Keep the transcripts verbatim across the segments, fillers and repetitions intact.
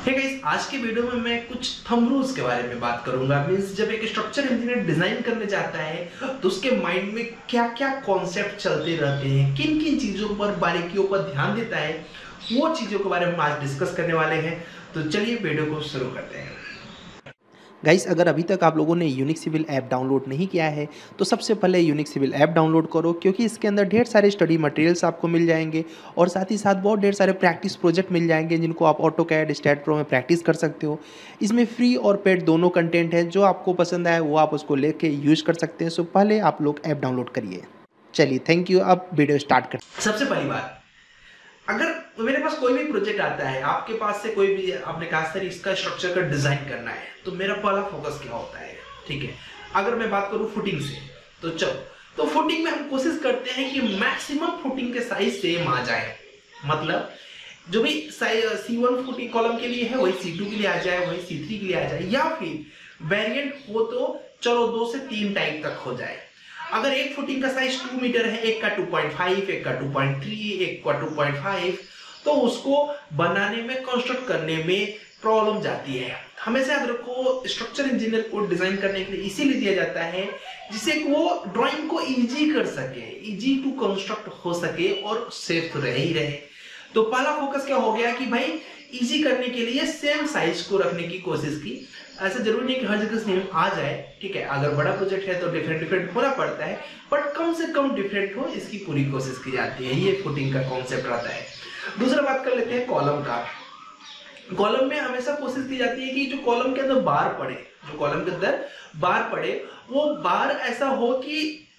Hey guys, आज के video में मैं कुछ थंब रूल्स के बारे में बात करूंगा। मींस जब एक स्ट्रक्चर इंजीनियर डिजाइन करने जाता है तो उसके माइंड में क्या क्या कॉन्सेप्ट चलते रहते हैं, किन किन चीजों पर बारीकियों पर ध्यान देता है, वो चीजों के बारे में आज डिस्कस करने वाले हैं। तो चलिए वीडियो को शुरू करते हैं। गाइस, अगर अभी तक आप लोगों ने यूनिक सिविल ऐप डाउनलोड नहीं किया है तो सबसे पहले यूनिक सिविल ऐप डाउनलोड करो, क्योंकि इसके अंदर ढेर सारे स्टडी मटेरियल्स आपको मिल जाएंगे और साथ ही साथ बहुत ढेर सारे प्रैक्टिस प्रोजेक्ट मिल जाएंगे जिनको आप ऑटो कैड स्टैड प्रो में प्रैक्टिस कर सकते हो। इसमें फ्री और पेड दोनों कंटेंट है, जो आपको पसंद आए वो आप उसको लेके यूज कर सकते हैं। सो पहले आप लोग ऐप डाउनलोड करिए। चलिए, थैंक यू। अब वीडियो स्टार्ट कर। सबसे पहली बात, अगर मेरे पास कोई भी प्रोजेक्ट आता है, आपके पास से कोई भी, आपने कहा सर इसका स्ट्रक्चर का डिजाइन करना है, तो मेरा पहला फोकस क्या होता है? ठीक है, अगर मैं बात करूं फुटिंग से, तो चलो तो फुटिंग में हम कोशिश करते हैं कि मैक्सिमम फुटिंग के साइज सेम आ जाए। मतलब जो भी सी वन फुटिंग कॉलम के लिए है वही सी टू के लिए आ जाए, वही सी थ्री के लिए आ जाए, या फिर वेरिएंट हो तो चलो दो से तीन टाइप तक हो जाए। अगर एक फुटिंग का साइज टू मीटर है, एक का टू पॉइंट फाइव, एक का टू पॉइंट थ्री, एक का टू पॉइंट फाइव, तो उसको बनाने में, कंस्ट्रक्ट करने में प्रॉब्लम जाती है। हमेशा याद रखो, स्ट्रक्चर इंजीनियर को डिजाइन करने के लिए इसीलिए दिया जाता है जिससे वो ड्राइंग को इजी कर सके, इजी टू कंस्ट्रक्ट हो सके और सेफ तो रह ही रहे। तो पहला फोकस क्या हो गया कि भाई इजी करने के लिए सेम साइज को रखने की कोशिश की। ऐसा जरूरी नहीं कि हर जगह सेम आ जाए, ठीक है, अगर बड़ा प्रोजेक्ट है तो डिफरेंट डिफरेंट होना पड़ता है, बट कम से कम डिफरेंट हो इसकी पूरी कोशिश की जाती है। ये फुटिंग का कॉन्सेप्ट रहता है। दूसरा बात कर लेते हैं कॉलम का। कॉलम में हमेशा कोशिश की जाती है कि जो कॉलम के अंदर बार पड़े, जो कॉलम के अंदर बार पड़े वो बार ऐसा हो कि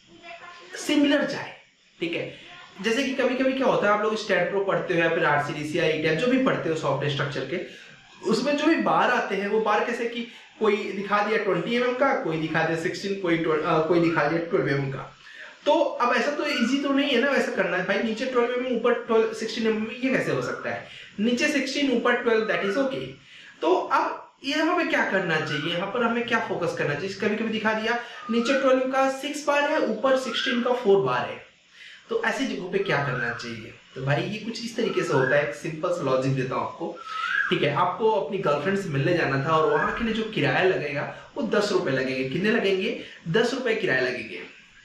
सिमिलर जाए। ठीक है, जैसे कि कभी कभी क्या होता है, आप लोग स्टैड प्रो पढ़ते हो या फिर आरसीडीसी या ईटीएप जो भी पढ़ते हो सॉफ्टवेयर स्ट्रक्चर के, उसमें जो भी बार आते हैं वो बार कैसे कि कोई दिखा दिया ट्वेंटी एम एम का, कोई दिखा दिया सिक्सटीन, कोई आ, कोई दिखा दिया ट्वेल्व एम एम का। तो अब ऐसा तो इजी तो नहीं है ना वैसा करना है। भाई नीचे ट्वेल्व एम एम ऊपर ट्वेल्व सिक्सटीन एम एम, ये कैसे हो सकता है? नीचे सिक्सटीन ऊपर ट्वेल्व, दैट इज ओके। तो अब यहाँ पे क्या करना चाहिए, यहाँ पर हमें क्या फोकस करना चाहिए? कभी कभी दिखा दिया नीचे ट्वेल्व का सिक्स बार है, ऊपर सिक्सटीन का फोर बार है, तो ऐसी जगहों पे क्या करना चाहिए? तो भाई ये कुछ इस तरीके से होता है। एक सिंपल सा लॉजिक देता हूँ आपको। ठीक है, आपको अपनी गर्लफ्रेंड से मिलने जाना था और वहां के लिए जो किराया लगेगा वो दस रुपए लगेंगे। कितने लगेंगे? दस रुपए किराया लगेंगे।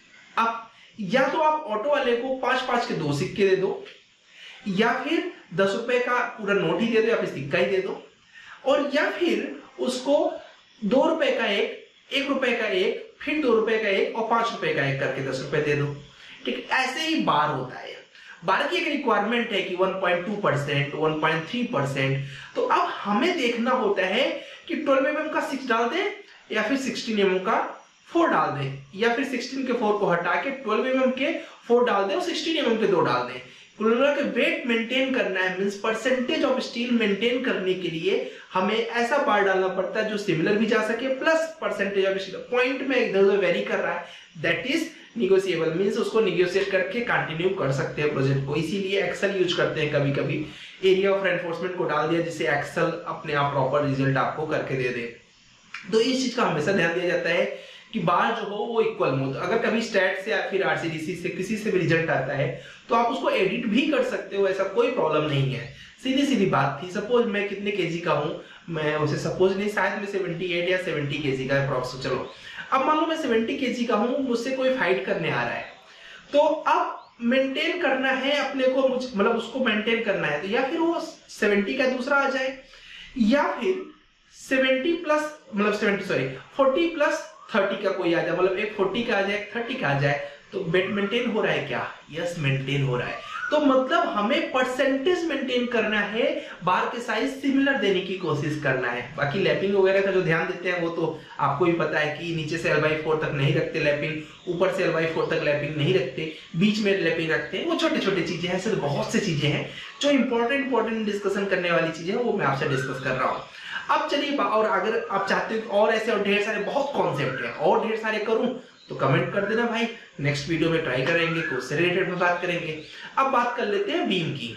अब या तो आप ऑटो वाले को पांच पांच के दो सिक्के दे दो, या फिर दस रुपए का पूरा नोट ही दे दो, या फिर सिक्का ही दे दो, और या फिर उसको दो रुपए का एक, एक रुपए का एक, फिर दो रुपए का एक और पांच रुपए का एक करके दस रुपए दे दो। ठीक, ऐसे ही बार होता है। बार की एक रिक्वायरमेंट है कि one point two percent, one point three percent. तो अब हमें देखना होता है कि ट्वेल्व एम एम का सिक्स डाल दे या फिर सिक्सटीन एम एम का फोर डाल दे, या फिर सिक्सटीन के फोर को हटा के ट्वेल्व एम एम के फोर डाल दे और सिक्सटीन एम एम के दो डाल दे। कुल मिला के वेट मेंटेन करना है, means percentage of steel maintain करने के लिए हमें ऐसा बार डालना पड़ता है जो सिमिलर भी जा सके, plus percentage of steel point में इधर उधर वेरी कर रहा है, दैट इज निगोशिएबल। मींस उसको निगोशिएट करके कंटिन्यू कर सकते हैं प्रोजेक्ट को। इसीलिए एक्सेल यूज करते हैं कभी कभी। एरिया ऑफ रेनफोर्समेंट को डाल दिया जिससे एक्सेल अपने आप प्रॉपर रिजल्ट आपको करके दे दे। तो इस चीज का हमेशा ध्यान दिया जाता है कि बार जो हो वो इक्वल हो। अगर कभी स्टैट से या फिर आरसीडीसी से किसी से भी रिजल्ट आता है तो आप उसको एडिट भी कर सकते हो, ऐसा कोई प्रॉब्लम नहीं है। सीधी सीधी बात थी। सपोज मैं कितने केजी का हूं, मैं उसे सपोज नहीं, शायद मैं सेवेंटी एट या सेवेंटी केजी का अप्रॉक्स, चलो अब मान लो मैं सेवेंटी केजी का हूं, मुझसे कोई फाइट करने आ रहा है, तो अब मेंटेन करना है अपने को, मतलब उसको मेंटेन करना है, तो या फिर वो सेवेंटी का दूसरा आ जाए, या फिर सेवेंटी प्लस मतलब seventy sorry forty plus thirty का कोई आ जाए, मतलब एक फोर्टी का आ जाए, एक थर्टी का आ जाए, तो बेट मेंटेन हो रहा है क्या? यस, मेंटेन हो रहा है। तो मतलब हमें परसेंटेज मेंटेन करना है, बार के साइज सिमिलर देने की कोशिश करना है। बाकी लैपिंग वगैरह का जो ध्यान देते हैं वो तो आपको भी पता है कि नीचे से एल बाई फोर तक नहीं रखते लैपिंग, ऊपर से एल बाई फोर तक लैपिंग नहीं रखते, बीच में लैपिंग रखते हैं। वो छोटे छोटे चीजें हैं, सिर्फ बहुत सी चीजें हैं जो इंपॉर्टेंट इंपॉर्टेंट डिस्कशन करने वाली चीजें हैं, वो मैं आपसे डिस्कस कर रहा हूँ। अब चलिए, और अगर आप चाहते हो और ऐसे और ढेर सारे बहुत कॉन्सेप्ट है और ढेर सारे करूं तो कमेंट कर देना भाई, नेक्स्ट वीडियो में ट्राई करेंगे, कुछ से रिलेटेड में बात करेंगे। अब बात कर लेते हैं बीम की।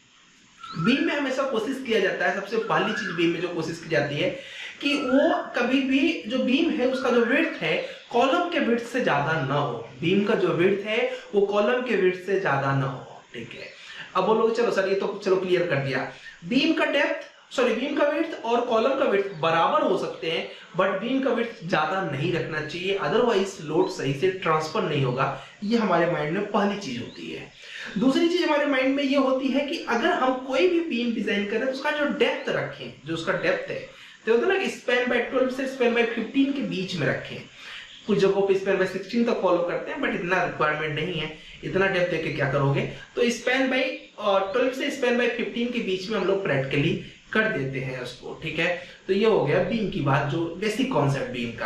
बीम में हमेशा कोशिश किया जाता है, सबसे पहली चीज बीम में जो कोशिश की जाती है कि वो कभी भी जो बीम है उसका जो विड्थ है कॉलम के विड्थ से ज्यादा ना हो। बीम का जो विड्थ है वो कॉलम के विड्थ से ज्यादा ना हो। ठीक है, अब बोलोगे चलो सर ये तो चलो क्लियर कर दिया। बीम का डेप्थ सॉरी बीम का विड्थ और कॉलम का विड्थ बराबर हो सकते हैं, बट बीम का विड्थ ज्यादा नहीं रखना चाहिए, अदरवाइज लोड सही से ट्रांसफर नहीं होगा। ये हमारे माइंड में पहली चीज होती है। दूसरी चीज हमारे माइंड में ये होती है कि अगर हम कोई भी बीम डिजाइन करें तो उसका जो डेप्थ रखें, जो उसका डेप्थ है, तो होता है ना कि स्पैन बाय ट्वेल्व से स्पैन बाय फिफ्टीन के बीच में रखें। कुछ जगहों पे स्पैन बाय सिक्सटीन तक फॉलो करते हैं, बट इतना रिक्वायरमेंट नहीं है। इतना डेप्थ देके क्या करोगे, तो स्पैन बाय ट्वेल्व से स्पैन बाय फिफ्टीन के बीच में हम लोग प्रैक्टिकली कर देते हैं उसको, ठीक है। तो ये हो गया बीम की बात, जो बेसिक कॉन्सेप्ट बीम का।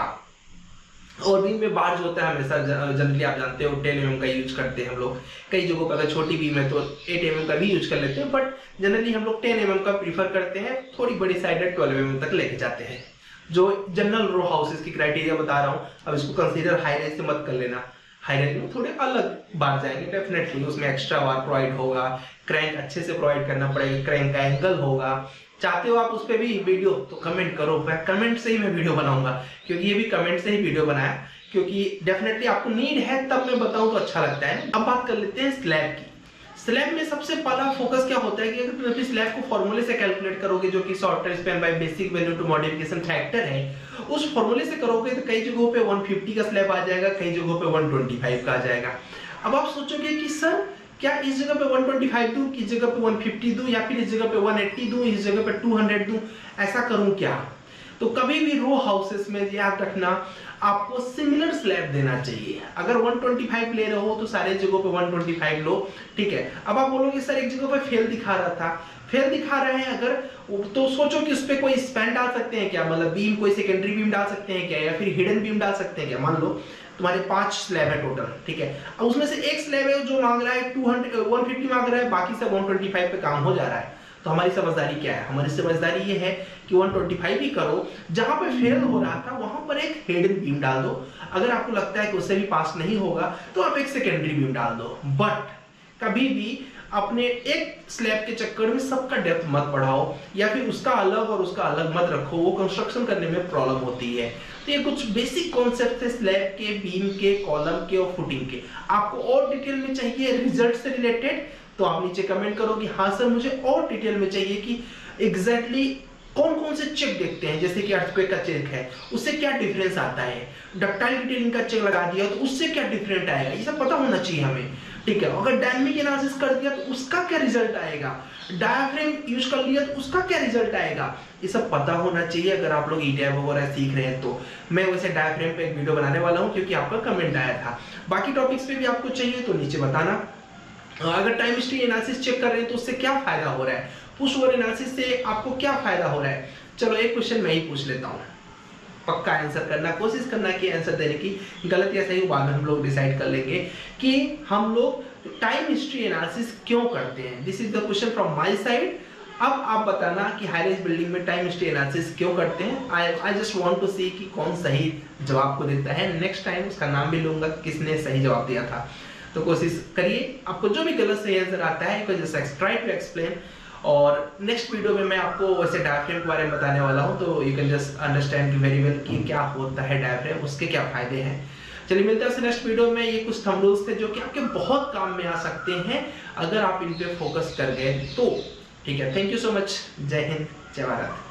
और बीम में बार जो होता है हमेशा जनरली आप जानते हो टेन एम एम का यूज करते हैं हम लोग। कई जगहों पर अगर छोटी बीम है तो एट एम एम का भी यूज कर लेते हैं, बट जनरली हम लोग टेन एम एम का प्रीफर करते हैं। थोड़ी बड़ी साइड ट्वेल्व एम एम तक लेके जाते हैं। जो जनरल रो हाउसेस की क्राइटेरिया बता रहा हूँ, अब इसको कंसीडर हाई राइज से मत कर लेना। हाई राइज में थोड़े अलग बार जाएंगे डेफिनेटली, उसमें एक्स्ट्रा बार प्रोवाइड होगा, क्रैंक अच्छे से प्रोवाइड करना पड़ेगा, क्रैंक का एंगल होगा। चाहते हो आप उस पर भी वीडियो तो कमेंट करो, मैं कमेंट से ही मैं वीडियो बनाऊंगा, क्योंकि ये भी कमेंट से ही वीडियो बनाया, क्योंकि डेफिनेटली आपको नीड है तब मैं बताऊं तो अच्छा लगता है। अब बात कर लेते हैं स्लैब की। स्लैब में सबसे पहला फोकस क्या होता है कि अगर तुम स्लैब को फॉर्मूले से कैलकुलेट करोगे, जो कि shorter span by basic value to modification factor है, उस फॉर्मूले से करोगे तो कई जगहों पे वन फिफ्टी का स्लैब आ जाएगा, कई जगहों पे वन ट्वेंटी फाइव का आ जाएगा। अब आप सोचोगे कि सर क्या इस जगह पे वन ट्वेंटी फाइव दूं, इस जगह पे वन फिफ्टी दूं, या फिर इस जगह पे वन एट्टी दूं, इस जगह पे टू हंड्रेड दूं, ऐसा करूं क्या? तो कभी भी रो हाउसेस में याद रखना, आपको सिमिलर स्लैब देना चाहिए। अगर वन ट्वेंटी फाइव ले रहे हो तो सारे जगहों पे वन ट्वेंटी फाइव लो, ठीक है। अब आप बोलोगे सर एक जगह पे फेल दिखा रहा था, फेल दिखा रहे हैं अगर, तो सोचो कि उस पे कोई स्पैन डाल सकते हैं क्या, मतलब बीम कोई सेकेंडरी बीम डाल सकते हैं क्या, या फिर हिडन बीम डाल सकते हैं क्या। मान लो तुम्हारे पांच स्लैब है टोटल, ठीक है। अब उसमें से एक स्लैब है जो मांग रहा है टू हंड्रेड वन फिफ्टी मांग रहा है, बाकी सब वन ट्वेंटी फाइव पे काम हो जा रहा है। तो हमारी समझदारी क्या है? हमारी समझदारी ये है कि वन ट्वेंटी फाइव ही करो, जहां पे फेल हो रहा था वहां पर एक हिडन बीम डाल दो। अगर आपको लगता है कि उससे भी पास नहीं होगा तो आप एक सेकेंडरी बीम डाल दो, बट कभी भी अपने एक स्लैब के चक्कर में सबका डेप्थ मत बढ़ाओ, या फिर उसका अलग और उसका अलग मत रखो, वो कंस्ट्रक्शन करने में प्रॉब्लम होती है। तो ये कुछ बेसिक कॉन्सेप्ट है स्लैब के, बीम के, कॉलम के और फुटिंग के। आपको और डिटेल में चाहिए रिजल्ट से रिलेटेड तो आप नीचे कमेंट करो कि हाँ सर मुझे और डिटेल में चाहिए कि एग्जैक्टली कौन कौन से चेक देखते हैं। जैसे कि अर्थक्वेक का चेक है, उससे क्या डिफरेंस आता है, डक्टाइल डिटेलिंग का चेक लगा दिया तो उससे क्या डिफरेंट आएगा, ये सब पता होना चाहिए हमें, ठीक है। अगर डायनामिक एनालिसिस कर दिया तो उसका क्या रिजल्ट आएगा, डायाफ्रेम यूज कर लिया तो उसका क्या रिजल्ट आएगा, ये सब पता होना चाहिए। अगर आप लोग ईडीएफ वगैरह सीख रहे हैं तो मैं वैसे डायाफ्रेम पे एक वीडियो बनाने वाला हूँ, क्योंकि आपका कमेंट आया था। बाकी टॉपिक्स पे भी आपको चाहिए तो नीचे बताना। अगर टाइम हिस्ट्री एनालिसिस चेक कर रहे हैं तो उससे क्या फायदा हो रहा है, पुश ओवर एनालिसिस से आपको क्या फायदा हो रहा है। चलो एक क्वेश्चन मैं ही पूछ लेता हूँ, पक्का आंसर करना, कोशिश करना कि आंसर देने की, गलत या सही बाद में हम लोग डिसाइड कर लेंगे कि हम लोग टाइम हिस्ट्री एनालिसिस क्यों करते हैं। This is the question from my side. अब आप बताना कि हाई राइज बिल्डिंग में टाइम हिस्ट्री एनालिसिस क्यों करते हैं। I I just want to see कि कौन सही जवाब को देता है। नेक्स्ट टाइम उसका नाम भी लूंगा किसने सही जवाब दिया था। तो कोशिश करिए, आपको जो भी गलत सही आंसर आता है you can just try to explain. और नेक्स्ट वीडियो में मैं आपको वैसे डायफ्रेम के बारे में बताने वाला हूं, तो you can just understand very well कि क्या होता है डायफ्रेम, उसके क्या फायदे हैं। चलिए मिलते हैं नेक्स्ट वीडियो में। ये कुछ थंबनेल्स थे जो कि आपके बहुत काम में आ सकते हैं अगर आप इन पे फोकस कर गए तो, ठीक है। Thank you so much. जय हिंद, जय भारत।